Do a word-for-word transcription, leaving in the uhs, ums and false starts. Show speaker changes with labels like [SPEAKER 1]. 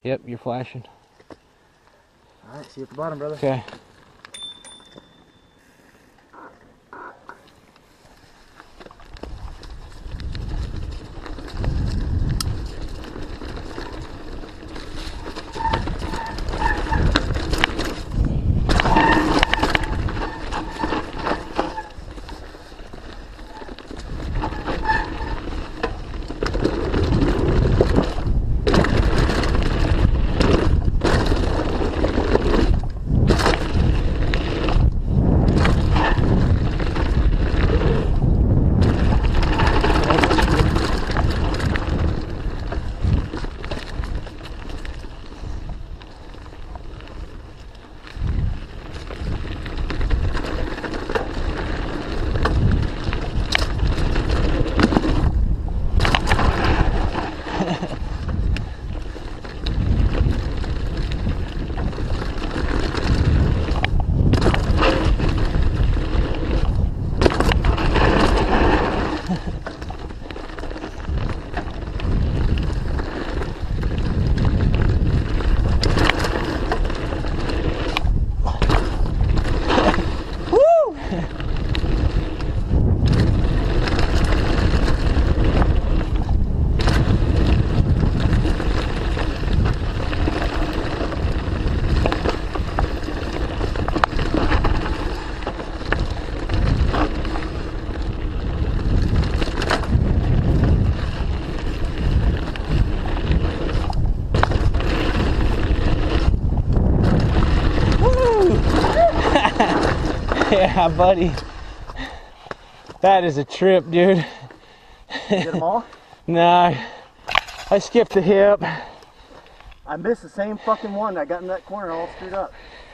[SPEAKER 1] Yep, you're flashing.
[SPEAKER 2] All right, see you at the bottom, brother.
[SPEAKER 1] Okay. Yeah, buddy. That is a trip, dude.
[SPEAKER 2] You get them all?
[SPEAKER 1] Nah, I skipped the hip.
[SPEAKER 2] I missed the same fucking one. I got in that corner all screwed up.